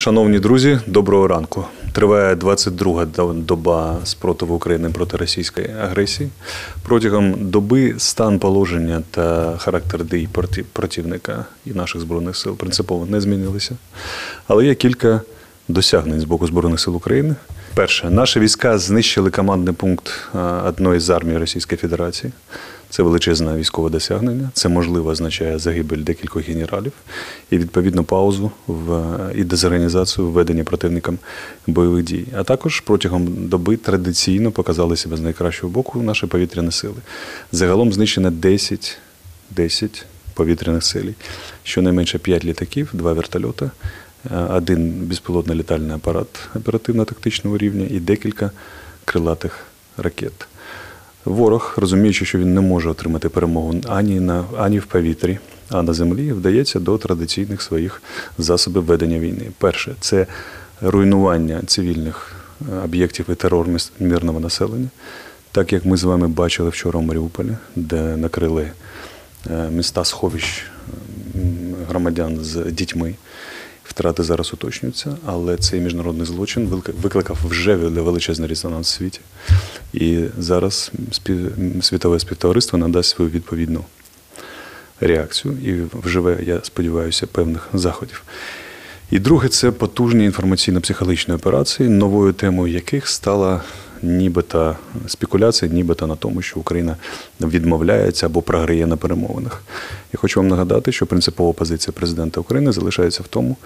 Шановні друзі, доброго ранку. Триває 22-га доба спротиву України проти російської агресії. Протягом доби стан положення та характер дій противника і наших Збройних сил принципово не змінилися. Але є кілька досягнень з боку Збройних сил України. Перше, наші війська знищили командний пункт одної з армій Російської Федерації. Це величезне військове досягнення. Це, можливо, означає загибель декількох генералів і, відповідно, паузу і дезорганізацію введення противникам бойових дій. А також протягом доби традиційно показали себе з найкращого боку наші повітряні сили. Загалом знищено 10 повітряних сил. Щонайменше 5 літаків, 2 вертольоти, 1 безпілотний літальний апарат оперативно-тактичного рівня і декілька крилатих ракет. Ворог, розуміючи, що він не може отримати перемогу ані в повітрі, а на землі, вдається до традиційних своїх засобів ведення війни. Перше – це руйнування цивільних об'єктів і терор мирного населення. Так, як ми з вами бачили вчора в Маріуполі, де накрили міста сховищ громадян з дітьми. Втрати зараз уточнюються, але цей міжнародний злочин викликав вже величезний резонанс у світі. І зараз світове співтовариство надасть свою відповідну реакцію і вживе, я сподіваюся, певних заходів. І друге – це потужні інформаційно-психологічні операції, новою темою яких стала нібито спекуляція, нібито на тому, що Україна відмовляється або програє на перемовинах. Я хочу вам нагадати, що принципова позиція президента України залишається в тому,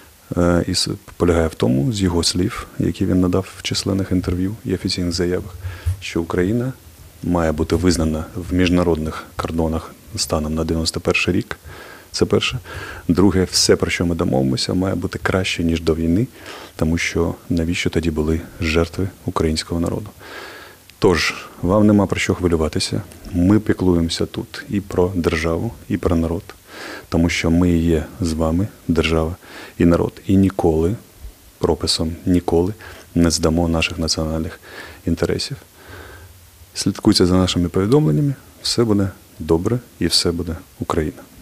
і полягає в тому, з його слів, які він надав в численних інтерв'ю і офіційних заявах, що Україна має бути визнана в міжнародних кордонах станом на 91 рік. Це перше. Друге, все, про що ми домовимося, має бути краще, ніж до війни, тому що навіщо тоді були жертви українського народу. Тож, вам нема про що хвилюватися. Ми піклуємося тут і про державу, і про народ, тому що ми є з вами, держава і народ. І ніколи, прописом ніколи, не здамо наших національних інтересів. Слідкуйте за нашими повідомленнями, все буде добре і все буде Україна.